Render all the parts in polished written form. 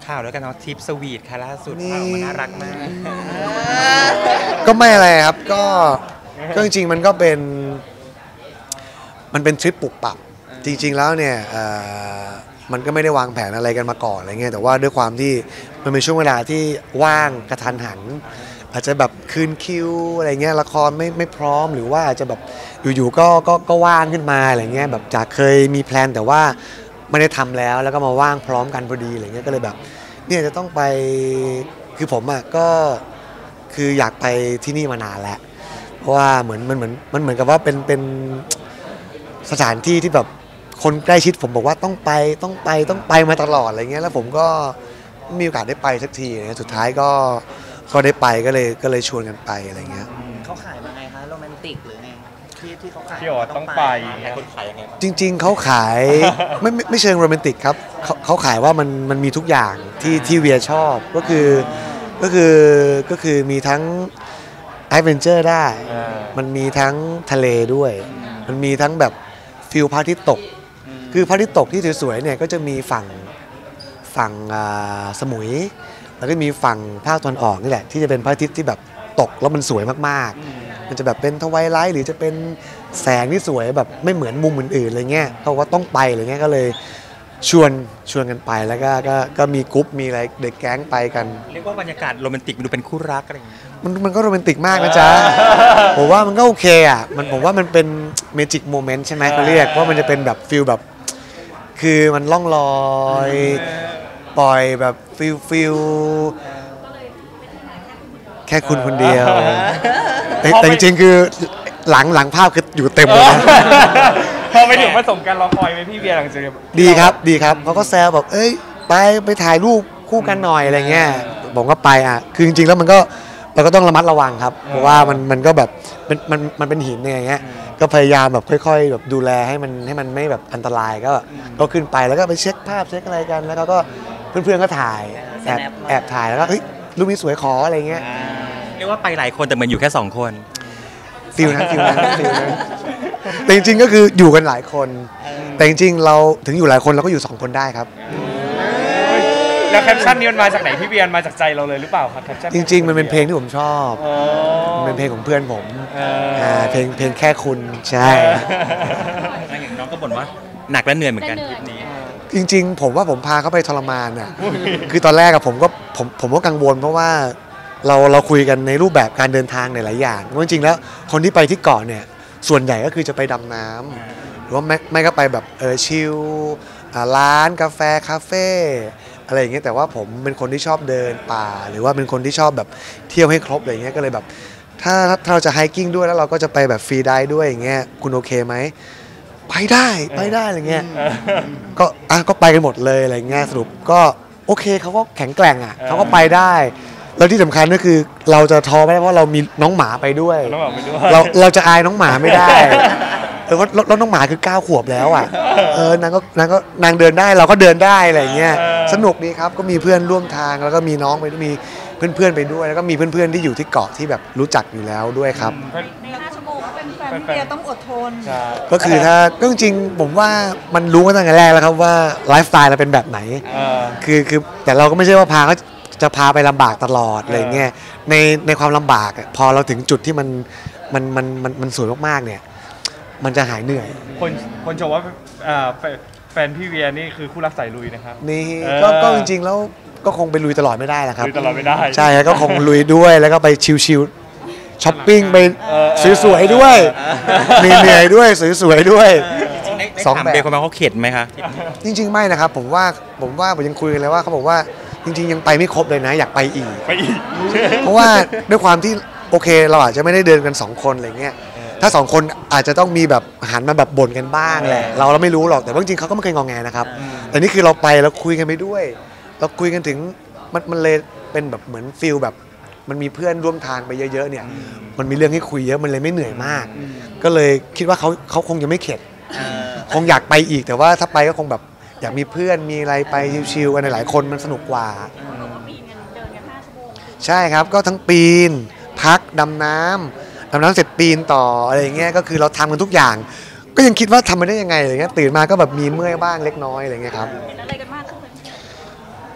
ข่าวแล้วกันเนาะทริปสวีทค่ะล่าสุดมันน่ารักมากก็ไม่อะไรครับก็จริงๆมันก็เป็นทริปปุบปับจริงๆแล้วเนี่ยมันก็ไม่ได้วางแผนอะไรกันมาก่อนอะไรเงี้ยแต่ว่าด้วยความที่มันเป็นช่วงเวลาที่ว่างกระทันหันอาจจะแบบคืนคิวอะไรเงี้ยละครไม่พร้อมหรือว่าอาจจะแบบอยู่ๆก็ว่างขึ้นมาอะไรเงี้ยแบบจากเคยมีแพลนแต่ว่าไม่ได้ทำแล้วก็มาว่างพร้อมกันพอดีอะไรเงี้ยก็เลยแบบเนี่ยจะต้องไปคือผมอ่ะก็คืออยากไปที่นี่มานานแล้วเพราะว่ามันเหมือนกับว่าเป็นสถานที่ที่แบบคนใกล้ชิดผมบอกว่าต้องไปมาตลอดอะไรเงี้ยแล้วผมก็มีโอกาสได้ไปสักทีนะสุดท้ายก็ได้ไปก็เลยชวนกันไปอะไรเงี้ยเขาขายมาไงคะโรแมนติกหรือไงที่เขาขายที่บอกว่าต้องไปคนขายยังไงจริงๆเขาขายไม่เชิงโรแมนติกครับเขาขายว่ามันมีทุกอย่างที่เวียชอบก็คือมีทั้งแอดเวนเจอร์ได้มันมีทั้งทะเลด้วยมันมีทั้งแบบฟิลพระอาทิตย์ตกคือพระอาทิตย์ตกที่สวยๆเนี่ยก็จะมีฝั่งสมุยแล้วก็มีฝั่งภาคตะวันออกนี่แหละที่จะเป็นพระอาทิตย์ที่แบบตกแล้วมันสวยมากๆมันจะแบบเป็นทวายไลท์หรือจะเป็นแสงที่สวยแบบไม่เหมือนมุมอื่นๆอะไรเงี้ยเขาว่าต้องไปอะไรเงี้ยก็เลยชวนกันไปแล้วก็มีกรุ๊ปมีอะไรเด็กแก๊งไปกันเรียกว่าบรรยากาศโรแมนติกดูเป็นคู่รักอะไรอย่างเงี้ยมันก็โรแมนติกมากนะจ๊ะผมว่ามันก็โอเคอ่ะผมว่ามันเป็นเมจิกโมเมนต์ใช่ไหมเขาเรียกว่ามันจะเป็นแบบฟิลแบบคือมันล่องลอยปล่อยแบบฟิลแค่คุณคนเดียวแต่จริงๆคือหลังภาพคืออยู่เต็มเลยนะพอไปถึงผสมกันรอคอยไหมพี่เบียร์หลังจากดีครับเขาก็แซวแบบเอ้ยไปถ่ายรูปคู่กันหน่อยอะไรเงี้ยผมก็ไปอ่ะคือจริงๆแล้วเราก็ต้องระมัดระวังครับเพราะว่ามันก็แบบมันเป็นหินอย่างเงี้ยก็พยายามแบบค่อยๆแบบดูแลให้มันไม่แบบอันตรายก็ขึ้นไปแล้วก็ไปเช็คภาพเช็คอะไรกันแล้วก็เพื่อนๆก็ถ่ายแอบถ่ายแล้วก็เฮ้ยรูปนี้สวยขออะไรเงี้ยเรียกว่าไปหลายคนแต่เหมือนอยู่แค่2คนฟิลนั้นแต่จริงๆก็คืออยู่กันหลายคนแต่จริงๆเราถึงอยู่หลายคนเราก็อยู่2คนได้ครับแล้วแคปชั่นนี้มันมาจากไหนพี่เบียร์มาจากใจเราเลยหรือเปล่าครับแคปชั่นจริงๆมันเป็นเพลงที่ผมชอบมันเป็นเพลงของเพื่อนผมเพลงแค่คุณใช่อย่างน้องก็บ่นว่าหนักและเหนื่อยเหมือนกันทริปนี้จริงๆผมว่าผมพาเขาไปทรมานอ่ะคือตอนแรกผมก็กังวลเพราะว่าเราคุยกันในรูปแบบการเดินทางในหลายอย่างเพราะจริงๆแล้วคนที่ไปที่เกาะเนี่ยส่วนใหญ่ก็คือจะไปดำน้ำหรือว่าไม่ก็ไปแบบชิลร้านกาแฟคาเฟ่อะไรอย่างเงี้ยแต่ว่าผมเป็นคนที่ชอบเดินป่าหรือว่าเป็นคนที่ชอบแบบเที่ยวให้ครบอะไรเงี้ยก็เลยแบบถ้าเราจะไฮกิ้งด้วยแล้วเราก็จะไปแบบฟรีได้ด้วยอย่างเงี้ยคุณโอเคไหมไปได้อะไรเงี้ยก็ไปกันหมดเลยอะไรเงี้ยสรุปก็โอเคเขาก็แข็งแกร่งอ่ะเขาก็ไปได้แล้วที่สำคัญก็คือเราจะท้อไม่ได้เพราะเรามีน้องหมาไปด้วยเราจะอายน้องหมาไม่ได้แล้วน้องหมาคือ9 ขวบแล้วอ่ะนางเดินได้เราก็เดินได้อะไรเงี้ยสนุกดีครับก็มีเพื่อนร่วมทางแล้วก็มีน้องไปมีเพื่อนไปด้วยแล้วก็มีเพื่อนที่อยู่ที่เกาะที่แบบรู้จักอยู่แล้วด้วยครับใน5 ชั่วโมงเป็นแฟนพี่เบียร์ต้องอดทนก็คือถ้าก็จริงๆผมว่ามันรู้มาตั้งแต่แรกแล้วครับว่าไลฟ์สไตล์เราเป็นแบบไหนคือแต่เราก็ไม่ใช่ว่าพาเขาจะพาไปลำบากตลอดอะไรเงี้ยในความลำบากพอเราถึงจุดที่มันสวยมากๆเนี่ยมันจะหายเหนื่อยคนชมว่าแฟนพี่เวียนี่คือคู่รักสายลุยนะครับนี่ก็จริงๆแล้วก็คงไปลุยตลอดไม่ได้แหละครับลุยตลอดไม่ได้ใช่ก็คงลุยด้วยแล้วก็ไปชิลๆช้อปปิ้งไปสวยๆด้วยเหนื่อยด้วยสวยๆด้วย 2 แบบคนมาเขาเข็ดไหมคะจริงๆไม่นะครับผมว่าผมยังคุยกันเลยว่าเขาบอกว่าจริงๆยังไปไม่ครบเลยนะอยากไปอีกเพราะว่าด้วยความที่โอเคเราอาจจะไม่ได้เดินกัน2 คนอะไรเงี้ยถ้า2 คนอาจจะต้องมีแบบหันมาแบบบ่นกันบ้างแหละเราไม่รู้หรอกแต่จริงๆเขาก็ไม่เคยงอแงนะครับแต่นี่คือเราไปแล้วคุยกันไปด้วยเราคุยกันถึงมันเลยเป็นแบบเหมือนฟิลแบบมันมีเพื่อนร่วมทางไปเยอะๆเนี่ยมันมีเรื่องให้คุยเยอะมันเลยไม่เหนื่อยมากก็เลยคิดว่าเขาคงจะไม่เข็ดคงอยากไปอีกแต่ว่าถ้าไปก็คงแบบอยากมีเพื่อนมีอะไรไปชิลๆกันหลายคนมันสนุกกว่าใช่ครับก็ทั้งปีนพักดำน้ำเสร็จปีนต่ออะไรอย่างเงี้ยก็คือเราทำกันทุกอย่างก็ยังคิดว่าทำมันได้ยังไงอะไรเงี้ยตื่นมาก็แบบมีเมื่อยบ้างเล็กน้อยอะไรเงี้ยครับเห็นอะไรกันมากขึ้น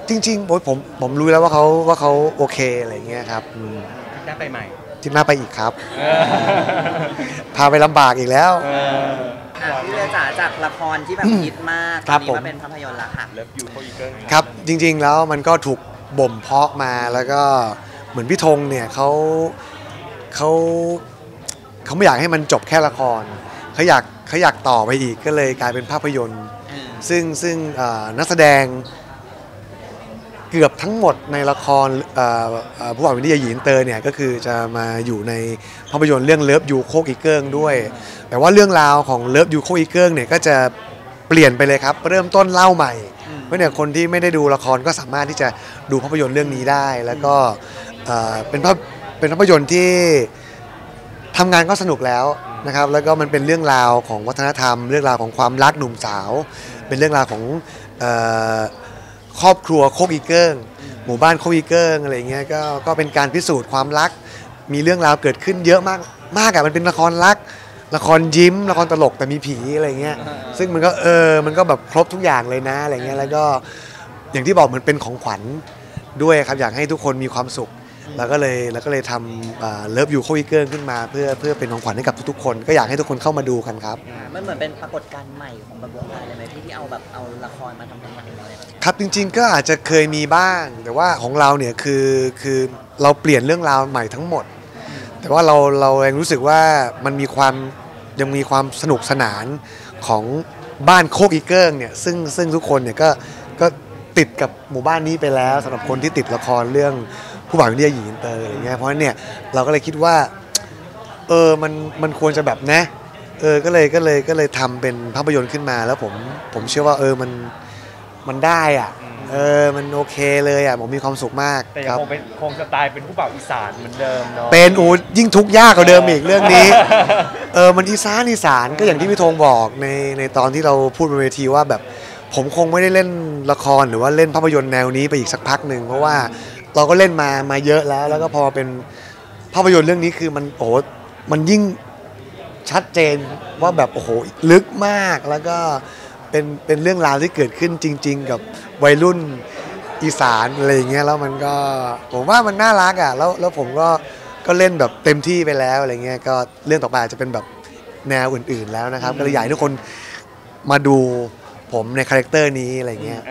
จริงๆโอ๊ยผมรู้แล้วว่าเขาโอเคอะไรเงี้ยครับได้ไปใหม่ที่หน้าไปอีกครับพาไปลำบากอีกแล้วพี่เวียจ๋าจากละครที่แบบฮิตมากตอนนี้มาเป็นภาพยนตร์ละค่ะเลิฟยูโคอีเกิลครับจริงๆแล้วมันก็ถูกบ่มเพาะมาแล้วก็เหมือนพี่ธงเนี่ยเขาไม่อยากให้มันจบแค่ละครเขาอยากต่อไปอีกก็เลยกลายเป็นภาพยนตร์ซึ่งนักแสดงเกือบทั้งหมดในละครผู้บ่าววินิจฉัยหญิงเตอร์เนี่ยก็คือจะมาอยู่ในภาพยนตร์เรื่องเลิฟยูโคอีเกิลด้วยแต่ว่าเรื่องราวของเลิฟยูโคอีเกิลเนี่ยก็จะเปลี่ยนไปเลยครับเริ่มต้นเล่าใหม่เพราะเนี่ยคนที่ไม่ได้ดูละครก็สามารถที่จะดูภาพยนตร์เรื่องนี้ได้แล้วก็เป็นภาพยนตร์ที่ทำงานก็สนุกแล้วนะครับแล้วก็มันเป็นเรื่องราวของวัฒนธรรมเรื่องราวของความรักหนุ่มสาวเป็นเรื่องราวของครอบครัวโคกอีเกิ้งหมู่บ้านโคกอีเกิ้งอะไรเงี้ยก็เป็นการพิสูจน์ความรักมีเรื่องราวเกิดขึ้นเยอะมากอะมันเป็นละครรักละครยิ้มละครตลกแต่มีผีอะไรเงี้ยซึ่งมันก็แบบครบทุกอย่างเลยนะอะไรเงี้ยแล้วก็อย่างที่บอกเหมือนเป็นของขวัญด้วยครับอยากให้ทุกคนมีความสุขแล้วก็เลยทำเลิฟยูโคอีเกิลขึ้นมาเพื่อเป็นของขวัญให้กับทุกๆคนก็อยากให้ทุกคนเข้ามาดูกันครับมันเหมือนเป็นปรากฏการณ์ใหม่ของวงการเลยไหมที่เอาละครมาทำเป็นหนังเลยครับจริงๆก็อาจจะเคยมีบ้างแต่ว่าของเราเนี่ยคือเราเปลี่ยนเรื่องราวใหม่ทั้งหมดแต่ว่าเราเองรู้สึกว่ามันยังมีความสนุกสนานของบ้านโคกอีเกิลเนี่ยซึ่งทุกคนเนี่ยก็ติดกับหมู่บ้านนี้ไปแล้วสำหรับคนที่ติดละครเรื่องผู้บ่าววินิจฉัยหญิงเตอร์อะไรเงี้ยเพราะฉะนั้นเนี่ยเราก็เลยคิดว่ามันควรจะแบบนะก็เลยทำเป็นภาพยนตร์ขึ้นมาแล้วผมเชื่อว่ามันได้อ่ะมันโอเคเลยอ่ะผมมีความสุขมากแต่ยังคงสไตล์เป็นผู้บ่าวอีสานเหมือนเดิมเนาะเป็นยิ่งทุกข์ยากกว่าเดิมอีกเรื่องนี้มันอีสานก็อย่างที่พี่ธงบอกในตอนที่เราพูดบนเวทีว่าแบบผมคงไม่ได้เล่นละครหรือว่าเล่นภาพยนตร์แนวนี้ไปอีกสักพักหนึ่งเพราะว่าเราก็เล่นมาเยอะแล้วก็พอเป็นภาพยนตร์เรื่องนี้คือมันยิ่งชัดเจนว่าแบบโอ้โหลึกมากแล้วก็เป็นเรื่องราวที่เกิดขึ้นจริงๆกับวัยรุ่นอีสานอะไรอย่างเงี้ยแล้วมันก็ผมว่ามันน่ารักอ่ะแล้วผมก็เล่นแบบเต็มที่ไปแล้วอะไรเงี้ยก็เรื่องต่อไปจะเป็นแบบแนวอื่นๆแล้วนะครับก็เลยอยากให้ทุกคนมาดูผมในคาแรคเตอร์นี้อะไรเงี้ย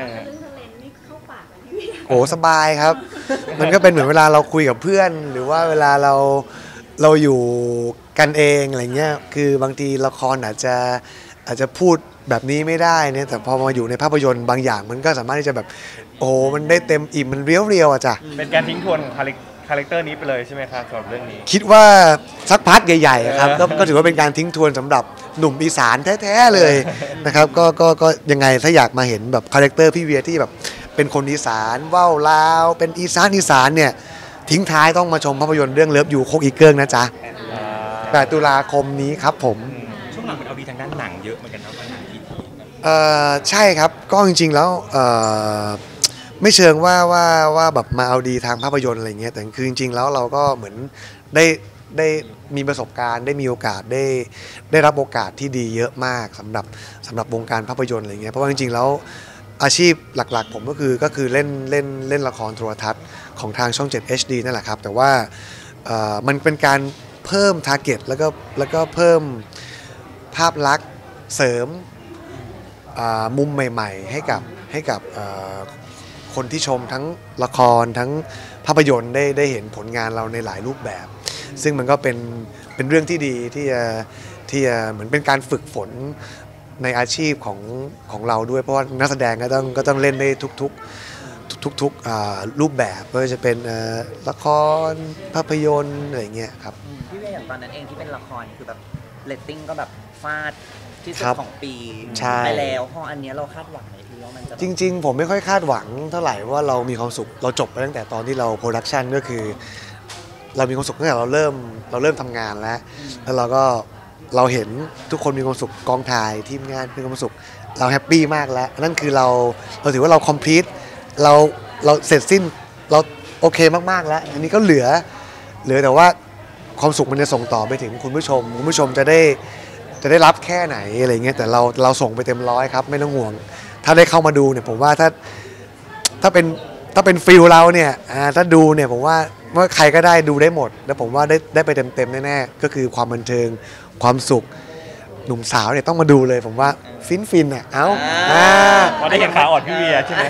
โอ้สบายครับมันก็เป็นเหมือนเวลาเราคุยกับเพื่อนหรือว่าเวลาเราอยู่กันเองอะไรเงี้ยคือบางทีละครอาจจะพูดแบบนี้ไม่ได้เนี่ยแต่พอมาอยู่ในภาพยนตร์บางอย่างมันก็สามารถที่จะแบบมันได้เต็มอิ่มมันเรียวๆอ่ะจ้ะเป็นการทิ้งทวนคาแรคเตอร์นี้ไปเลยใช่ไหมครับสำหรับเรื่องนี้คิดว่าสักพักใหญ่ๆครับก็ถือว่าเป็นการทิ้งทวนสำหรับหนุ่มอีสานแท้ๆเลยนะครับก็ยังไงถ้าอยากมาเห็นแบบคาแรคเตอร์พี่เวียที่แบบเป็นคนอีสานว่าวลาวเป็นอีสานเนี่ยทิ้งท้ายต้องมาชมภาพยนตร์เรื่องเลิฟยูโคกอีเกิลนะจ๊ะ8 ตุลาคมนี้ครับผมช่วงหลังมันเอาดีทางด้านหนังเยอะเหมือนกันนะหนังที่ใช่ครับก็จริงๆแล้วไม่เชิงว่าแบบมาเอาดีทางภาพยนตร์อะไรเงี้ยแต่คือจริงๆแล้วเราก็เหมือนได้มีประสบการณ์ได้มีโอกาสได้รับโอกาสที่ดีเยอะมากสำหรับวงการภาพยนตร์อะไรเงี้ยเพราะว่าจริงๆแล้วอาชีพหลักๆผมก็คือเล่นละครโทรทัศน์ของทางช่อง 7 HD นั่นแหละครับแต่ว่ามันเป็นการเพิ่มทาร์เก็ตแล้วก็เพิ่มภาพลักษณ์เสริมมุมใหม่ๆให้กับคนที่ชมทั้งละครทั้งภาพยนตร์ได้เห็นผลงานเราในหลายรูปแบบซึ่งมันก็เป็นเรื่องที่ดีที่จะเหมือนเป็นการฝึกฝนในอาชีพของเราด้วยเพราะว่านักแสดงก็ต้องเล่นได้ทุกรูปแบบไม่ว่าจะเป็นละครภาพยนตร์อะไรเงี้ยครับพี่เวียอย่างตอนนั้นเองที่เป็นละครคือแบบเรตติ้งก็แบบฟาดที่สุดของปีไปแล้วพออันนี้เราคาดหวังไหมพี่ว่ามันจะจริงๆผมไม่ค่อยคาดหวังเท่าไหร่ว่าเรามีความสุขเราจบไปตั้งแต่ตอนที่เราโปรดักชันก็คือเรามีความสุขตั้งแต่เราเริ่มทำงานแล้วเราเห็นทุกคนมีความสุขกองถ่ายทีมงานมีความสุขเราแฮปปี้มากแล้วนั่นคือเราถือว่าเราคอมพลีทเราเสร็จสิ้นเราโอเคมากๆแล้วอันนี้ก็เหลือแต่ว่าความสุขมันจะส่งต่อไปถึงคุณผู้ชมจะได้รับแค่ไหนอะไรเงี้ยแต่เราส่งไปเต็มร้อยครับไม่ต้องห่วงถ้าได้เข้ามาดูเนี่ยผมว่าถ้าถ้าเป็นฟิลเราเนี่ยถ้าดูเนี่ยผมว่าใครก็ได้ดูได้หมดแล้วผมว่าได้ไปเต็มแน่ๆก็คือความบันเทิงความสุขหนุ่มสาวเนี่ยต้องมาดูเลยผมว่าฟินอ่ะพอได้เห็นขาอ่อนพี่เวียใช่ไหม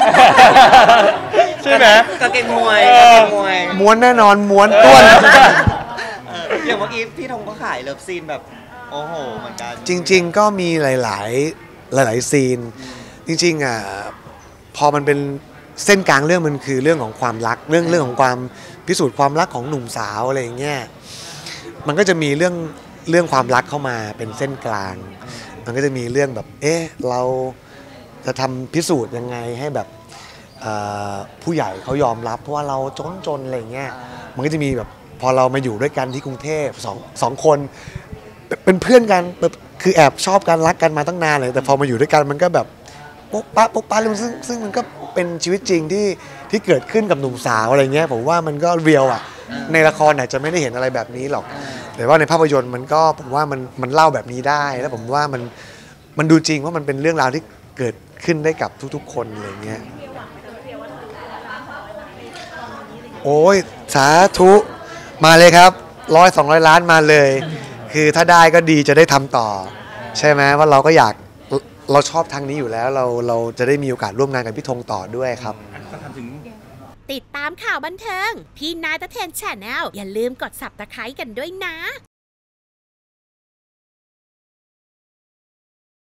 ใช่ไหมกางเกงมวยม้วนแน่นอนม้วนต้วนอย่างเมื่อกี้พี่ธงก็ขายเลิฟซีนแบบโอ้โหเหมือนกันจริงๆก็มีหลายซีนจริงๆพอมันเป็นเส้นกลางเรื่องมันคือเรื่องของความรักเรื่องของความพิสูจน์ความรักของหนุ่มสาวอะไรอย่างเงี้ยมันก็จะมีเรื่องความรักเข้ามาเป็นเส้นกลางมันก็จะมีเรื่องแบบเราจะทำพิสูจน์ยังไงให้แบบผู้ใหญ่เขายอมรับเพราะว่าเราจนอะไรเงี้ยมันก็จะมีแบบพอเรามาอยู่ด้วยกันที่กรุงเทพสองคนเป็นเพื่อนกันคือแอบชอบกันรักกันมาตั้งนานเลยแต่พอมาอยู่ด้วยกันมันก็แบบโป๊ะปะซึ่งมันก็เป็นชีวิตจริงที่เกิดขึ้นกับหนุ่มสาวอะไรเงี้ยผมว่ามันก็เรียลอ่ะในละครอาจจะไม่ได้เห็นอะไรแบบนี้หรอกแต่ว่าในภาพยนตร์มันก็ผมว่ามันเล่าแบบนี้ได้แล้วผมว่ามันดูจริงว่ามันเป็นเรื่องราวที่เกิดขึ้นได้กับทุกๆคนอะไรเงี้ยโอ้ยสาธุมาเลยครับ100-200 ล้านมาเลยคือถ้าได้ก็ดีจะได้ทำต่อใช่ไหมว่าเราก็อยากเราชอบทางนี้อยู่แล้วเราจะได้มีโอกาสร่วมงานกับพี่ธงต่อด้วยครับติดตามข่าวบันเทิงพี่นายตะเทน Channel อย่าลืมกด Subscribe กันด้วยนะ